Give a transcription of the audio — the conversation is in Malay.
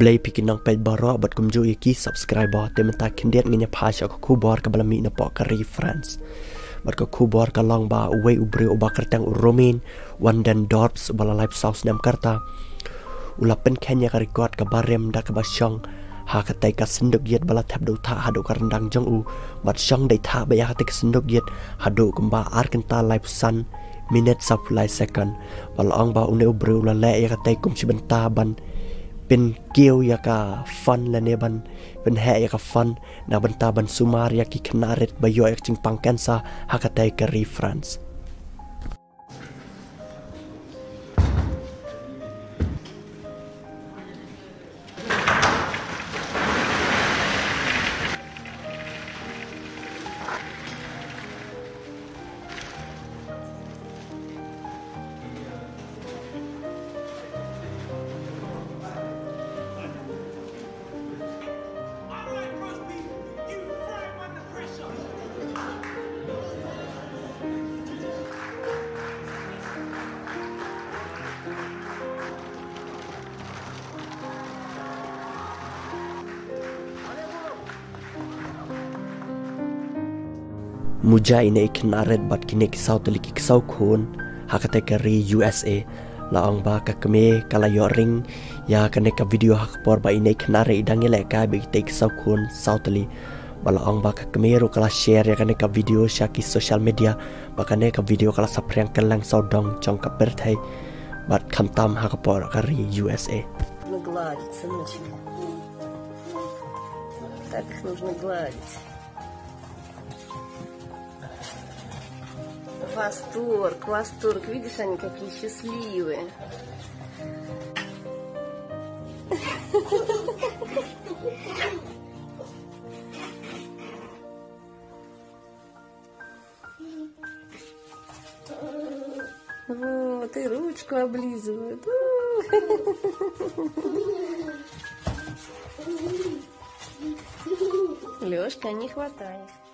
Blay pikin nang page baro bat kumju iaki subscriber te menta kindiat ngenya phasha ko kubor ka balami na po ka reference bat ko kubor ka long ba uwei briew ba kertang romin wandan dorps bala live sauce nam karta ulapen kenya ka record ka barem da ka basyong ha ka tai ka senduk yet bala thap do tha hado ka rendang jong u bat syong dai tha ba ya ka tai senduk yet hado kumba 2kynta live sun minutes of life second bala ong ba une briew la le ya ka tai kum chibenta banเป็นเกียวยากาฟันและเนบันเป็นแห่ยากาฟันนาบันตาบันสุมารยากิขนาเร็ดใบย่อยจิงปังแกนซาฮักเตยกรีฟรานซ์ Muja ini iknaret bat kini kisau teliki kisau kun ha kategori USA laong ba ka keme kala yo ring ya kane ka video hak por ba ini iknare idang ele ka be te kisau kun sauteli balaong ba ka keme ro kala share ya kane ka video syaki social media ba kane ka video kala sapriang kelang saudong chong ka perthai bat khamtam ha ka por ka ri USA гладить, сыночек. Так их нужно гладить. Восторг, восторг. Видишь, они какие счастливые. Вот, и ручку облизывают. Лёшка, не хватай.